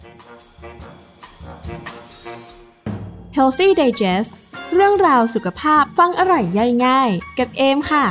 Healthy Digest เรื่องราวสุขภาพฟังอร่อยย่อยง่ายกับเอมค่ะ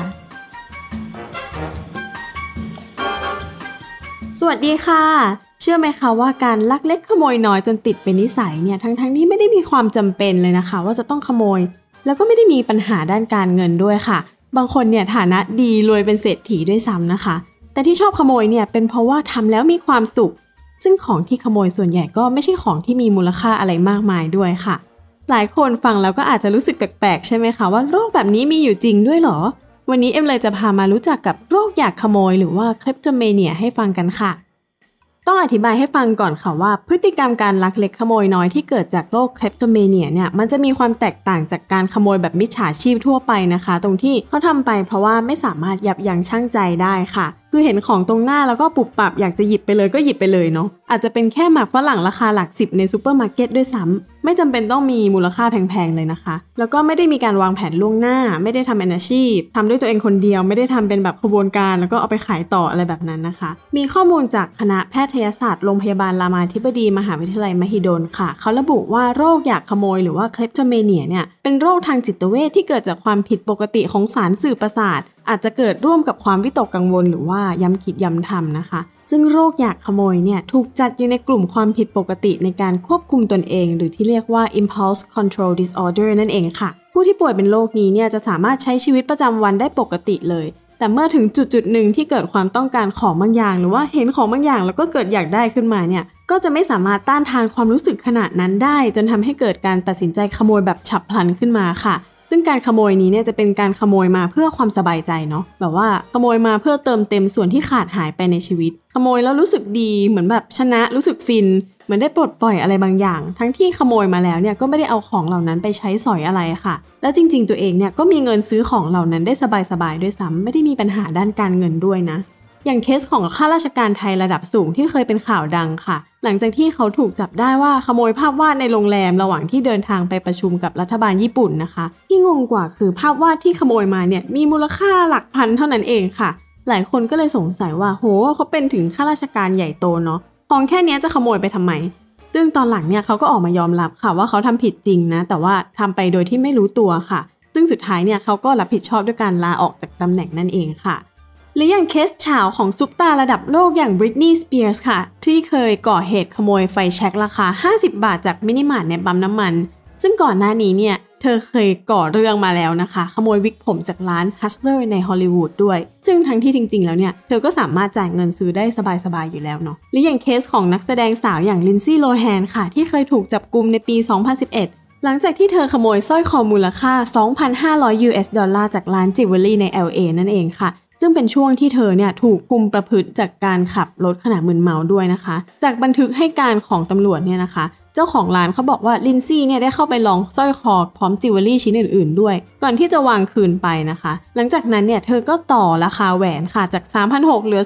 สวัสดีค่ะเชื่อไหมคะว่าการลักเล็กขโมยน้อยจนติดเป็นนิสัยเนี่ยทั้งที่ไม่ได้มีความจำเป็นเลยนะคะว่าจะต้องขโมยแล้วก็ไม่ได้มีปัญหาด้านการเงินด้วยค่ะบางคนเนี่ยฐานะดีรวยเป็นเศรษฐีด้วยซ้ำนะคะแต่ที่ชอบขโมยเนี่ยเป็นเพราะว่าทำแล้วมีความสุขซึ่งของที่ขโมยส่วนใหญ่ก็ไม่ใช่ของที่มีมูลค่าอะไรมากมายด้วยค่ะหลายคนฟังแล้วก็อาจจะรู้สึกแปลกๆใช่ไหมคะว่าโรคแบบนี้มีอยู่จริงด้วยเหรอวันนี้เอ็มเลยจะพามารู้จักกับโรคอยากขโมยหรือว่า kleptomania ให้ฟังกันค่ะต้องอธิบายให้ฟังก่อนค่ะว่าพฤติกรรมการลักเล็กขโมยน้อยที่เกิดจากโรค kleptomania เนี่ยมันจะมีความแตกต่างจากการขโมยแบบมิจฉาชีพทั่วไปนะคะตรงที่เขาทำไปเพราะว่าไม่สามารถยับยั้งชั่งใจได้ค่ะคือเห็นของตรงหน้าแล้วก็ปุบปับอยากจะหยิบไปเลยก็หยิบไปเลยเนาะอาจจะเป็นแค่หมากฝรั่งราคาหลัก10ในซูเปอร์มาร์เก็ตด้วยซ้ำไม่จำเป็นต้องมีมูลค่าแพงๆเลยนะคะแล้วก็ไม่ได้มีการวางแผนล่วงหน้าไม่ได้ทำเป็นอาชีพทำด้วยตัวเองคนเดียวไม่ได้ทำเป็นแบบขบวนการแล้วก็เอาไปขายต่ออะไรแบบนั้นนะคะมีข้อมูลจากคณะแพทยศาสตร์โรงพยาบาลรามาธิบดีมหาวิทยาลัยมหิดลค่ะเขาระบุว่าโรคอยากขโมยหรือว่า kleptomania เนี่ยเป็นโรคทางจิตเวชที่เกิดจากความผิดปกติของสารสื่อประสาทอาจจะเกิดร่วมกับความวิตกกังวลหรือว่าย้ำคิดย้ำทำนะคะซึ่งโรคอยากขโมยเนี่ยถูกจัดอยู่ในกลุ่มความผิดปกติในการควบคุมตนเองหรือที่เรียกว่า impulse control disorder นั่นเองค่ะผู้ที่ป่วยเป็นโรคนี้เนี่ยจะสามารถใช้ชีวิตประจำวันได้ปกติเลยแต่เมื่อถึงจุดหนึ่งที่เกิดความต้องการของบางอย่างหรือว่าเห็นของบางอย่างแล้วก็เกิดอยากได้ขึ้นมาเนี่ยก็จะไม่สามารถต้านทานความรู้สึกขนาดนั้นได้จนทำให้เกิดการตัดสินใจขโมยแบบฉับพลันขึ้นมาค่ะซึ่งการขโมยนี้เนี่ยจะเป็นการขโมยมาเพื่อความสบายใจเนาะแบบว่าขโมยมาเพื่อเติมเต็มส่วนที่ขาดหายไปในชีวิตขโมยแล้วรู้สึกดีเหมือนแบบชนะรู้สึกฟินเหมือนได้ปลดปล่อยอะไรบางอย่างทั้งที่ขโมยมาแล้วเนี่ยก็ไม่ได้เอาของเหล่านั้นไปใช้สอยอะไรค่ะแล้วจริงๆตัวเองเนี่ยก็มีเงินซื้อของเหล่านั้นได้สบายๆด้วยซ้ำไม่ได้มีปัญหาด้านการเงินด้วยนะอย่างเคสของข้าราชการไทยระดับสูงที่เคยเป็นข่าวดังค่ะหลังจากที่เขาถูกจับได้ว่าขโมยภาพวาดในโรงแรมระหว่างที่เดินทางไปประชุมกับรัฐบาลญี่ปุ่นนะคะที่งงกว่าคือภาพวาดที่ขโมยมาเนี่ยมีมูลค่าหลักพันเท่านั้นเองค่ะหลายคนก็เลยสงสัยว่าโหเขาเป็นถึงข้าราชการใหญ่โตเนาะของแค่นี้จะขโมยไปทำไมซึ่งตอนหลังเนี่ยเขาก็ออกมายอมรับค่ะว่าเขาทำผิดจริงนะแต่ว่าทำไปโดยที่ไม่รู้ตัวค่ะซึ่งสุดท้ายเนี่ยเขาก็รับผิดชอบด้วยการลาออกจากตำแหน่งนั่นเองค่ะหรืออย่างเคสเฉาของซุปตาระดับโลกอย่าง Britney Spears ค่ะที่เคยก่อเหตุขโมยไฟแช็กราคา50 บาทจากมินิมาร์ทในปั๊มน้ำมันซึ่งก่อนหน้านี้เนี่ยเธอเคยก่อเรื่องมาแล้วนะคะขโมยวิกผมจากร้าน Hustler ในฮอลลีวูดด้วยซึ่งทั้งที่จริงๆแล้วเนี่ยเธอก็สามารถจ่ายเงินซื้อได้สบายๆอยู่แล้วเนาะหรืออย่างเคสของนักแสดงสาวอย่าง Lindsay Lohan ค่ะที่เคยถูกจับกุมในปี 2011หลังจากที่เธอขโมยสร้อยคอมูลค่า $2,500 จากร้านจิวเวลรี่ใน LA นั่นเองค่ะซึ่งเป็นช่วงที่เธอเนี่ยถูกคุมประพฤติจากการขับรถขณะมึนเมาด้วยนะคะจากบันทึกให้การของตำรวจเนี่ยนะคะเจ้าของร้านเขาบอกว่าลินซี่เนี่ยได้เข้าไปลองสร้อยคอพร้อมจิวเวลรี่ชิ้นอื่นๆด้วยก่อนที่จะวางคืนไปนะคะหลังจากนั้นเนี่ยเธอก็ต่อราคาแหวนค่ะจาก 3,600 เหลือ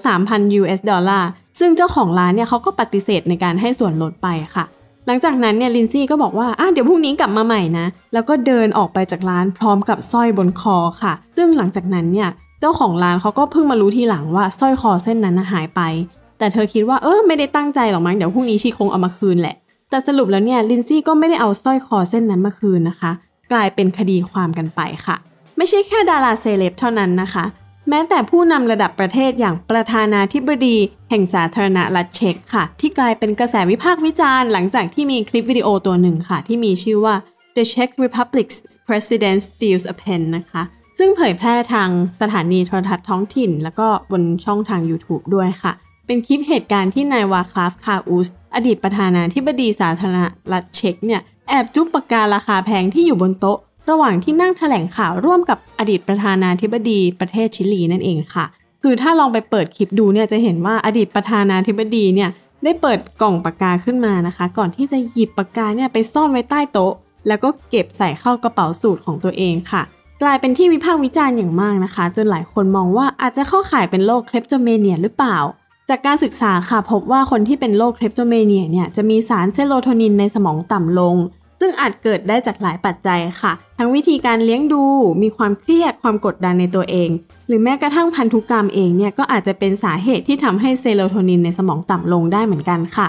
$3,000 ซึ่งเจ้าของร้านเนี่ยเขาก็ปฏิเสธในการให้ส่วนลดไปค่ะหลังจากนั้นเนี่ยลินซี่ก็บอกว่าเดี๋ยวพรุ่งนี้กลับมาใหม่นะแล้วก็เดินออกไปจากร้านพร้อมกับสร้อยบนคอค่ะซึ่งหลังจากนั้นเนี่ยเจ้าของร้านเขาก็เพิ่งมารู้ทีหลังว่าสร้อยคอเส้นนั้นหายไปแต่เธอคิดว่าไม่ได้ตั้งใจหรอกมั้งเดี๋ยวพรุ่งนี้ชีคงเอามาคืนแหละแต่สรุปแล้วเนี่ยลินซี่ก็ไม่ได้เอาสร้อยคอเส้นนั้นมาคืนนะคะกลายเป็นคดีความกันไปค่ะไม่ใช่แค่ดาราเซเลบเท่านั้นนะคะแม้แต่ผู้นำระดับประเทศอย่างประธานาธิบดีแห่งสาธารณรัฐเช็กค่ะที่กลายเป็นกระแสวิพากษ์วิจารณ์หลังจากที่มีคลิปวิดีโอตัวหนึ่งค่ะที่มีชื่อว่า The Czech Republic's President Steals a Pen นะคะซึ่งเผยแพร่ทางสถานีโทรทัศน์ท้องถิ่นแล้วก็บนช่องทาง YouTube ด้วยค่ะเป็นคลิปเหตุการณ์ที่นายวาคลาฟ คาอูสอดีตประธานาธิบดีสาธารณรัฐเช็กเนี่ยแอบจุ๊บปากการาคาแพงที่อยู่บนโต๊ะระหว่างที่นั่งแถลงข่าวร่วมกับอดีตประธานาธิบดีประเทศชิลีนั่นเองค่ะคือถ้าลองไปเปิดคลิปดูเนี่ยจะเห็นว่าอดีตประธานาธิบดีเนี่ยได้เปิดกล่องปากกาขึ้นมานะคะก่อนที่จะหยิบปากกาเนี่ยไปซ่อนไว้ใต้โต๊ะแล้วก็เก็บใส่เข้ากระเป๋าสูทของตัวเองค่ะกลายเป็นที่วิพากษ์วิจารณ์อย่างมากนะคะจนหลายคนมองว่าอาจจะเข้าข่ายเป็นโรค kleptomania หรือเปล่าจากการศึกษาค่ะพบว่าคนที่เป็นโรค kleptomania เนี่ยจะมีสารเซโรโทนินในสมองต่ำลงซึ่งอาจเกิดได้จากหลายปัจจัยค่ะทั้งวิธีการเลี้ยงดูมีความเครียดความกดดันในตัวเองหรือแม้กระทั่งพันธุกรรมเองเนี่ยก็อาจจะเป็นสาเหตุที่ทำให้เซโรโทนินในสมองต่ำลงได้เหมือนกันค่ะ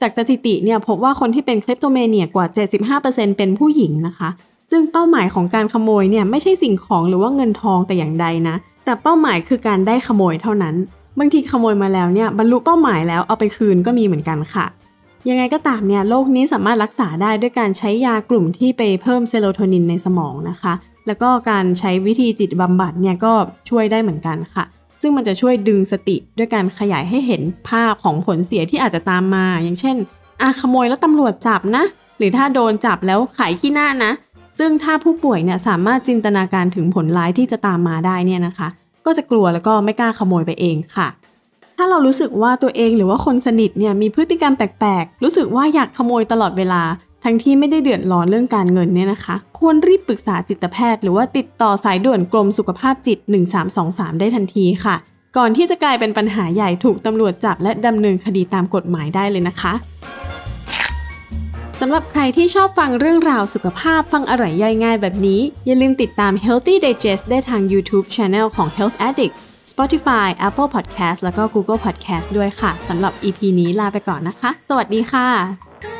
จากสถิติเนี่ยพบว่าคนที่เป็น kleptomania กว่า 75% เป็นผู้หญิงนะคะซึ่งเป้าหมายของการขโมยเนี่ยไม่ใช่สิ่งของหรือว่าเงินทองแต่อย่างใดนะแต่เป้าหมายคือการได้ขโมยเท่านั้นบางทีขโมยมาแล้วเนี่ยบรรลุเป้าหมายแล้วเอาไปคืนก็มีเหมือนกันค่ะยังไงก็ตามเนี่ยโรคนี้สามารถรักษาได้ด้วยการใช้ยากลุ่มที่ไปเพิ่มเซโรโทนินในสมองนะคะแล้วก็การใช้วิธีจิตบำบัดเนี่ยก็ช่วยได้เหมือนกันค่ะซึ่งมันจะช่วยดึงสติด้วยการขยายให้เห็นภาพของผลเสียที่อาจจะตามมาอย่างเช่นขโมยแล้วตำรวจจับนะหรือถ้าโดนจับแล้วขายขี้หน้านะซึ่งถ้าผู้ป่วยเนี่ยสามารถจินตนาการถึงผลร้ายที่จะตามมาได้เนี่ยนะคะก็จะกลัวแล้วก็ไม่กล้าขโมยไปเองค่ะถ้าเรารู้สึกว่าตัวเองหรือว่าคนสนิทเนี่ยมีพฤติกรรมแปลกๆรู้สึกว่าอยากขโมยตลอดเวลาทั้งที่ไม่ได้เดือดร้อนเรื่องการเงินเนี่ยนะคะควรรีบปรึกษาจิตแพทย์หรือว่าติดต่อสายด่วนกรมสุขภาพจิต1323ได้ทันทีค่ะก่อนที่จะกลายเป็นปัญหาใหญ่ถูกตำรวจจับและดำเนินคดีตามกฎหมายได้เลยนะคะสำหรับใครที่ชอบฟังเรื่องราวสุขภาพฟังอร่อยย่อยง่ายแบบนี้อย่าลืมติดตาม Healthy Digest ได้ทาง YouTube Channel ของ Health Addict Spotify Apple Podcast แล้วก็ Google Podcast ด้วยค่ะสำหรับ EP นี้ลาไปก่อนนะคะสวัสดีค่ะ